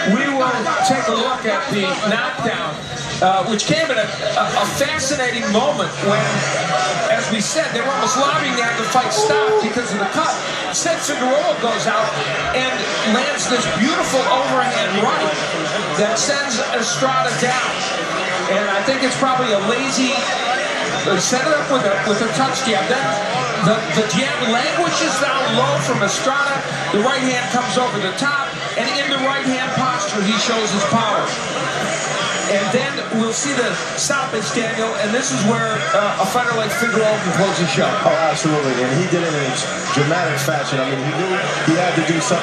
we will take a look at the knockdown, which came at a fascinating moment when, as we said, they were almost lobbying to have the fight stop because of the cut. Instead, Figueroa goes out and lands this beautiful overhand right that sends Estrada down. And I think it's probably a lazy, set it up with a touch jab. Then the jab languishes down low from Estrada. The right hand comes over the top, and in the right hand posture, he shows his power. And then we'll see the stoppage, Daniel, and this is where a fighter like Figueroa can close the show. Oh, absolutely, and he did it in a dramatic fashion. I mean, he knew he had to do something.